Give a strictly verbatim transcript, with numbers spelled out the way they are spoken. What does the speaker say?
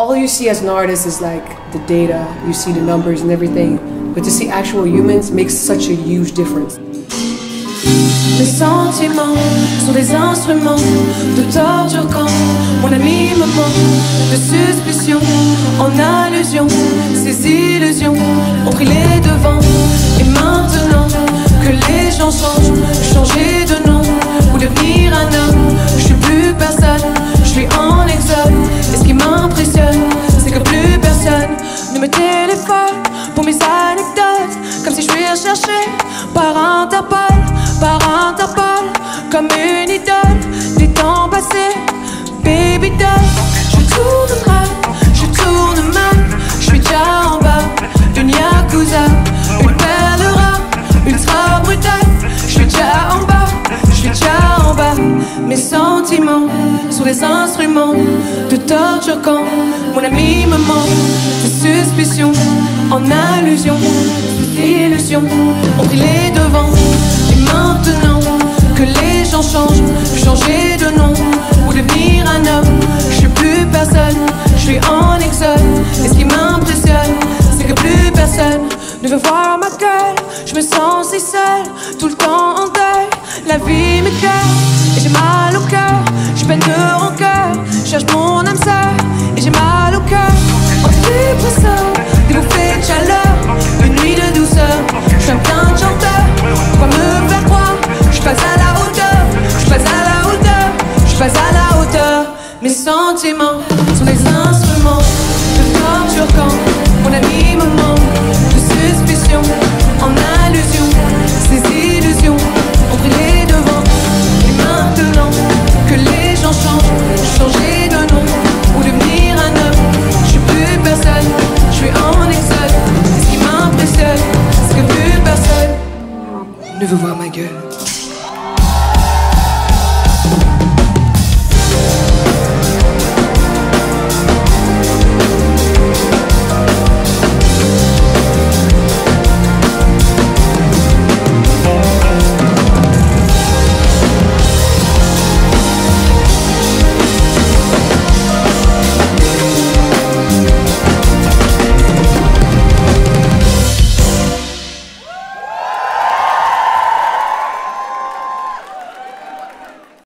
all you see as an artist is like the data, you see the numbers and everything, but to see actual humans makes such a huge difference. Mes sentiments sont des instruments de torture quand mon ami me ment. De suspicion en allusion, ces illusions ont pris les devants. Et maintenant que les gens changent, changer de nom ou devenir un homme, je suis plus personne, je suis en exode. Et ce qui m'impressionne, c'est que plus personne ne me téléphone pour mes anecdotes, comme si je suis recherché par Interpol, par Interpol, comme une idole des temps passés. Baby doll, je tourne mal, je tourne mal, je suis déjà en bas, une Yakuza, une perle rare, ultra brutale. Je suis déjà en bas, je suis déjà en bas. Mes sentiments sont des instruments de torture quand mon ami me ment. Des suspicions en allusion, des illusions ont pris les devants. Et maintenant que les gens changent, changer de nom ou devenir un homme,